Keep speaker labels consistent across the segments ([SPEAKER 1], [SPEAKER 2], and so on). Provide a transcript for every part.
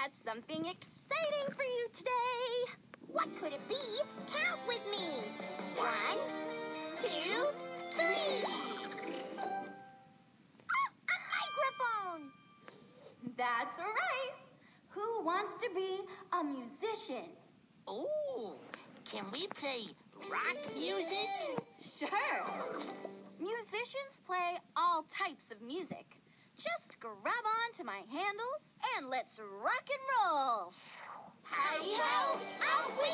[SPEAKER 1] got something exciting for you today.
[SPEAKER 2] What could it be? Count with me. 1, 2, 3. A microphone!
[SPEAKER 1] That's right. Who wants to be a musician?
[SPEAKER 3] Ooh, can we play rock music?
[SPEAKER 1] Sure. Musicians play all types of music. Just grab on to my handles and let's rock and roll. Hi-ho, out we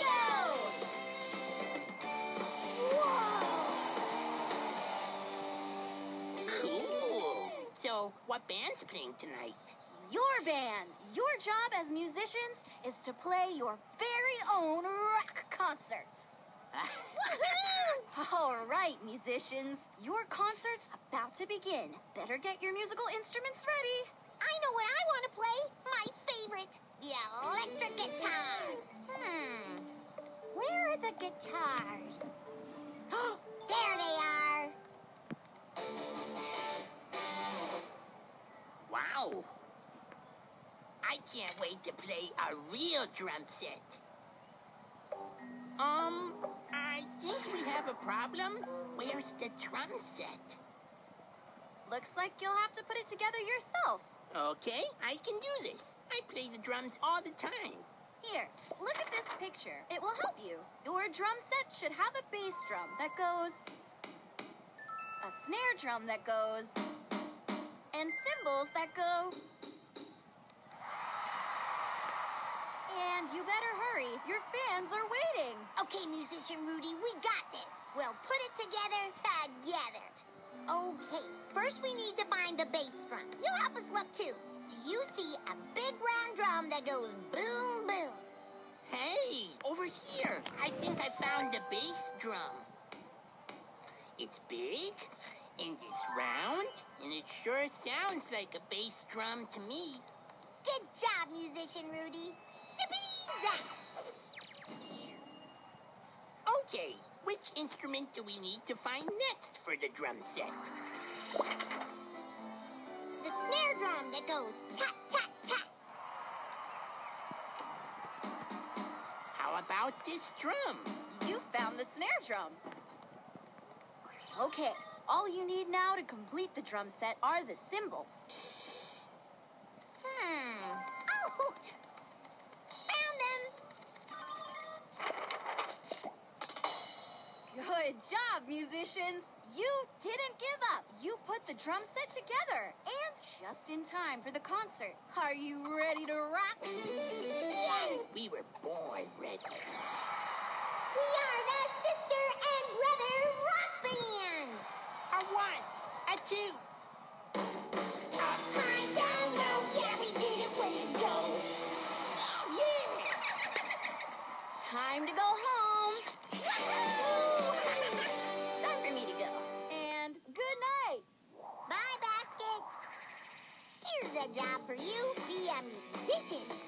[SPEAKER 3] Whoa!
[SPEAKER 1] go!
[SPEAKER 3] Cool. So, what band's playing tonight?
[SPEAKER 1] Your band. Your job as musicians is to play your very own rock concert. Woohoo! All right, musicians. Your concert's about to begin. Better get your musical instruments ready.
[SPEAKER 2] I know what I want to play. My favorite, the electric guitar. Where are the guitars? There they are.
[SPEAKER 3] Wow. I can't wait to play a real drum set. I think we have a problem. Where's the drum set?
[SPEAKER 1] Looks like you'll have to put it together yourself.
[SPEAKER 3] Okay, I can do this. I play the drums all the time.
[SPEAKER 1] Here, look at this picture. It will help you. Your drum set should have a bass drum that goes, a snare drum that goes, and cymbals that go. And you better hurry. Your fans are waiting.
[SPEAKER 2] Okay, Musician Rudy, we got this. We'll put it together. Okay, first we need to find the bass drum. You help us look too. Do you see a big round drum that goes boom, boom?
[SPEAKER 3] Hey, over here. I think I found the bass drum. It's big, and it's round, and it sure sounds like a bass drum to me.
[SPEAKER 2] Good job, Musician Rudy. Yippee-zah!
[SPEAKER 3] Okay, which instrument do we need to find next for the drum set?
[SPEAKER 2] The snare drum that goes tap, tap, tap.
[SPEAKER 3] How about this drum?
[SPEAKER 1] You found the snare drum. Okay, all you need now to complete the drum set are the cymbals.
[SPEAKER 2] Oh, found them.
[SPEAKER 1] Good job, musicians. You didn't give up. You put the drum set together, and just in time for the concert. Are you ready to rock?
[SPEAKER 2] Yes!
[SPEAKER 3] We were born ready.
[SPEAKER 2] We are the Sister and Brother Rock Band!
[SPEAKER 3] A one, a two.
[SPEAKER 2] Up, high, down, low, yeah, we did it, way to go! Yeah!
[SPEAKER 1] Time to go home. Time for me to go. And good night.
[SPEAKER 2] Bye, Basket! Here's a job for you. Be a musician.